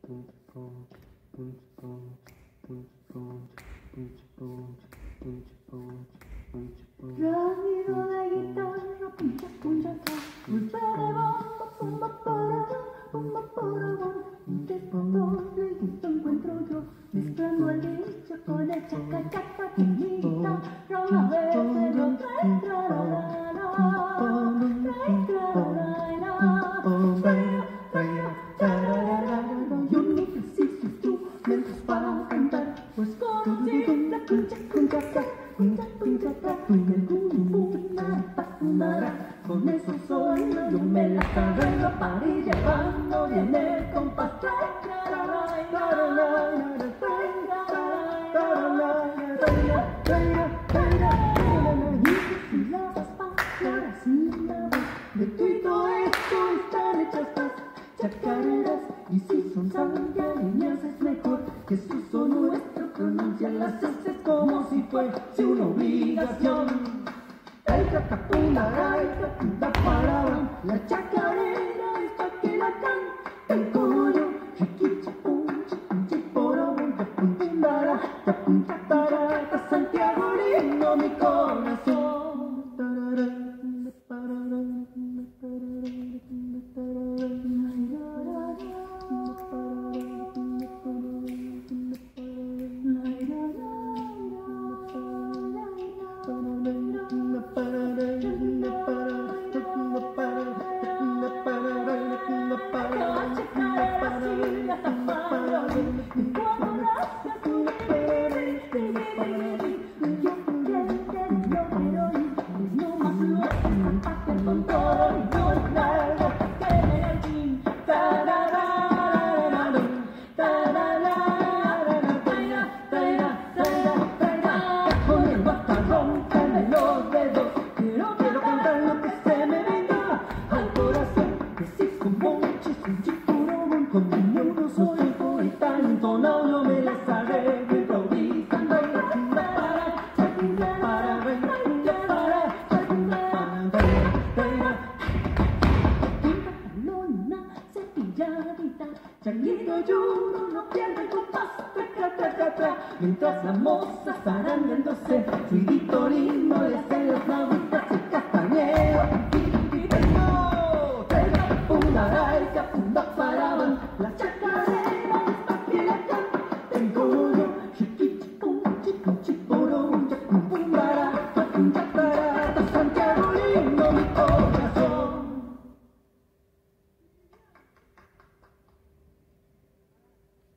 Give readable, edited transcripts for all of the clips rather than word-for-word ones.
Sonido de guitarra, puncha, puncha, te encuentro yo, mezclando el dicho con el chaca, chiquita, roba verde, yo no preciso instrumentos para cantar, pues conocí la puncha, con eso solo yo me la arreglo para ir llevando bien el compás. De todo esto están hechas las chacareras, y si son santiagueñas es mejor. Jesús son nuestro, pronuncian las S como si fuese una obligación. La chacarera es pa' que la cante como yo. Santiago lindo mi corazón. Quiero cantar lo que se me venga al corazón. Decir como un chispurón, con mi neuro soy un poeta entonado, yo me las arreglo improvisando. Changuito Yuno no pierde el compás, mientras la moza zarandeándose, ruidito lindo le hace las navitas y castañeo. La chacarera es pa' que la canten como yo. Santiago lindo mi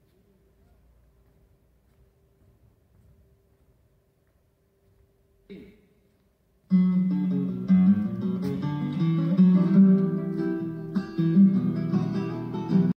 corazón.